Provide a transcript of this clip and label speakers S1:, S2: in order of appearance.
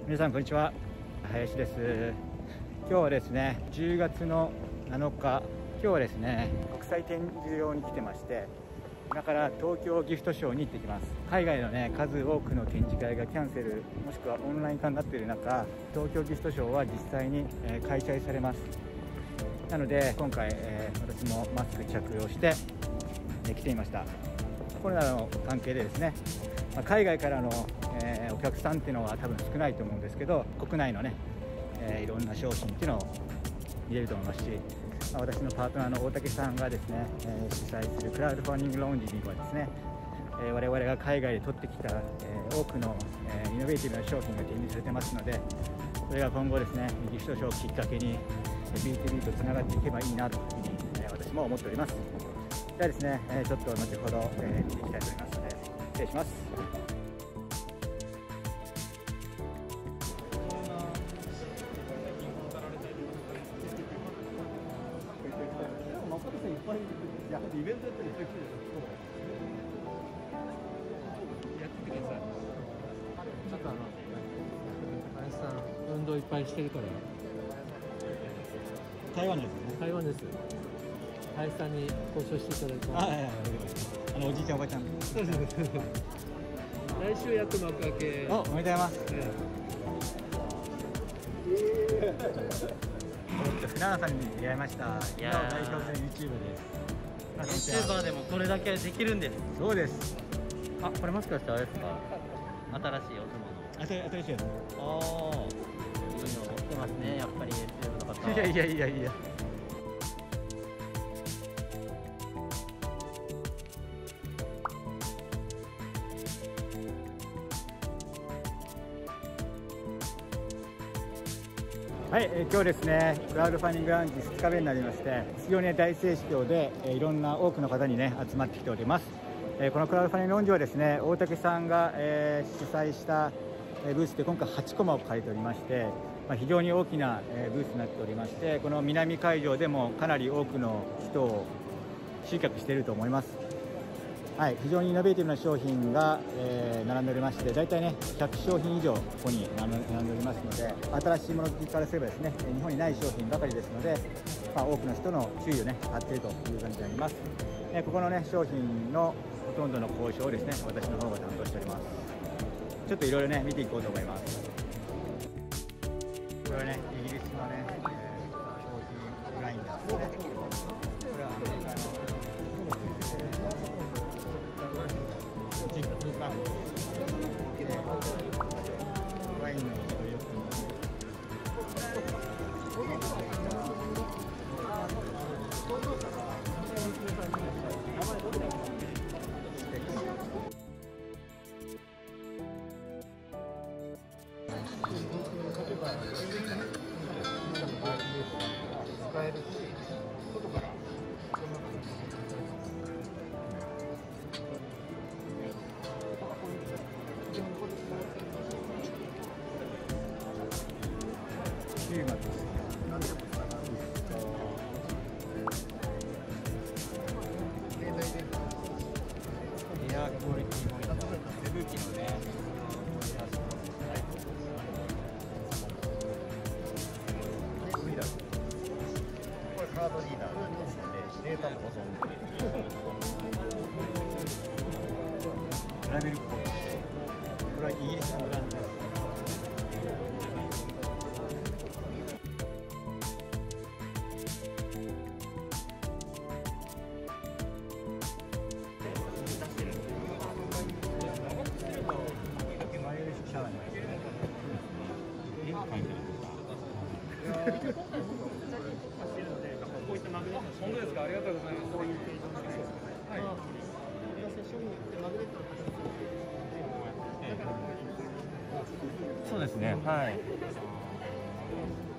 S1: 皆さんこんにちは、林です。今日はですね10月の7日、今日はですね国際展示場に来てまして、今から東京ギフトショーに行ってきます。海外のね数多くの展示会がキャンセルもしくはオンライン化になっている中、東京ギフトショーは実際に開催されます。なので今回私もマスク着用して来ていました。コロナの関係でですね、海外からのお客さんっていうのは多分少ないと思うんですけど、国内のねいろんな商品っていうのを見れると思いますし、私のパートナーの大竹さんがですね主催するクラウドファンディングラウンジにはですね、我々が海外で取ってきた多くのイノベーティブな商品が展示されてますので、それが今後ですねギフトショーをきっかけに B2B とつながっていけばいいなというふうに私も思っております。ではですねちょっと後ほど見ていきたいと思いますので失礼します。
S2: イベントやったりしてるやってください。ちょっと林さん運動いっぱいしてるから。
S1: 台湾ですね。
S2: 台湾です。林さんに交渉していただいて。
S1: おじいちゃんおばちゃん。
S2: そうです。来週やっと幕開け。
S1: おめでとうございます。船原さんに出会いました。
S3: いや
S1: 代表する YouTuber です。
S3: YouTuber でもこれだけできるんです。
S1: そうです。
S3: あ、これもしかしてあれですか？新しいお相撲の。
S1: 新しいやつ。
S3: ああ、いいの持ってますね。やっぱり YouTube の方。
S1: いや。はい、今日ですねクラウドファンディングラウンジ2日目になりまして、非常に大盛況でいろんな多くの方にね集まってきております。このクラウドファンディングラウンジはですね大竹さんが主催したブースで今回8コマを借りておりまして、非常に大きなブースになっておりまして、この南会場でもかなり多くの人を集客していると思います。はい、非常にイノベーティブな商品が、並んでおりまして、大体ね100商品以上ここに並んでおりますので、新しいもの好きからすればですね日本にない商品ばかりですので、多くの人の注意をね張っているという感じになります。ここのね商品のほとんどの交渉をですね私の方が担当しております。ちょっといろいろね見ていこうと思います。これはねイギリスのね、商品グラインダーですね。これはアメリカのジップカードワインのよく使えるし、外から9月です。何でも使う。エアクオリティもいい。扇風機のね。これカードリーダーですのでデータも保存できる。ラベルコード。これはイギリスのブランドです。シャワーに入ってる。絵が描いてるとか。こういったマグネット。本当ですか。ありがとうございます。こういう形状の。はい。そうですね。はい。